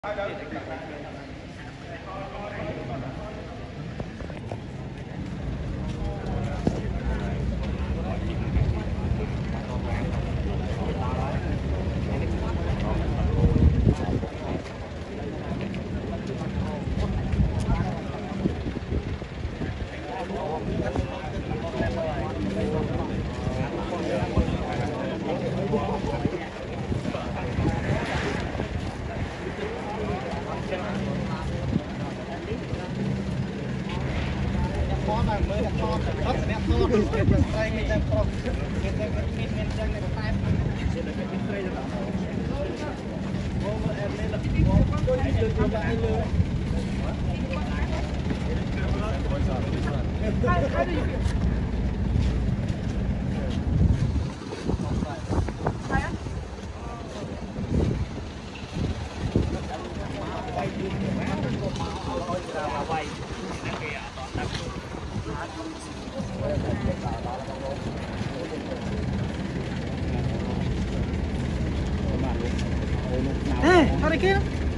Thôi kia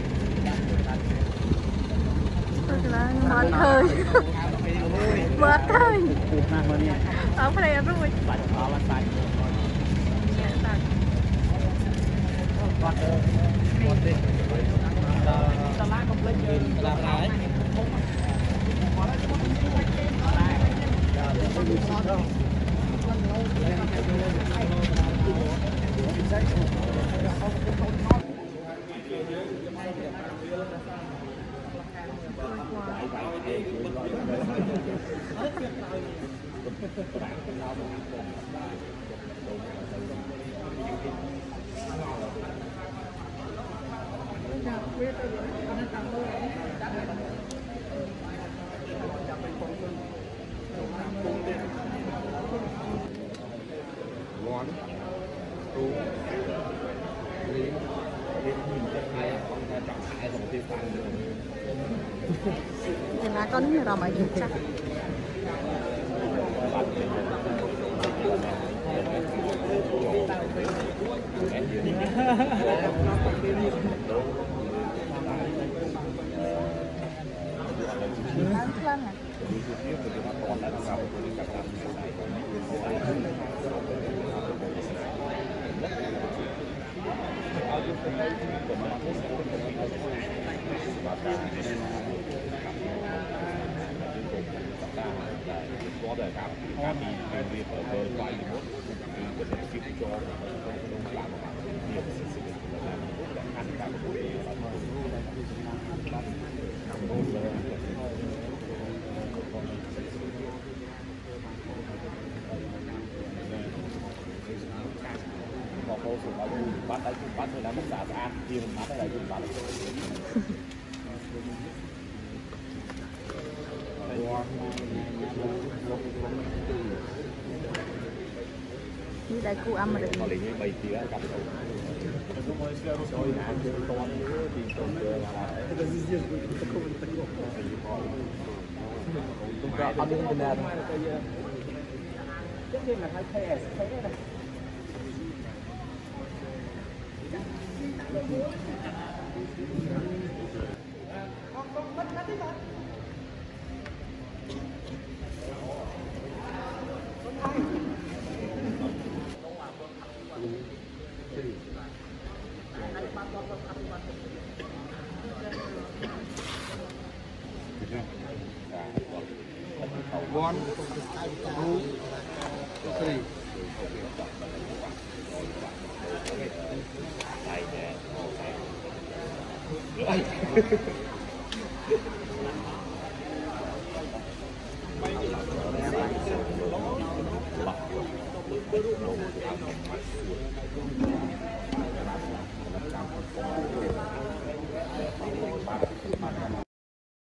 mệt thôi mệt thôi ở đây em rất vui là con như là mày gì chắc có đời cảm có bị việc ở bờ vai thì muốn có thể giúp cho không làm nhiều sự sự làm ăn cả một buổi một cô sự bảo bắt tay bắt thôi là mất xã an kia mình bắt đây là bắt như đại cụ ăn mà được họ lấy như bầy tía cặp đầu rồi ăn chơi con thì còn chơi là ăn đi bên nào cái là hai phe này one, two, three.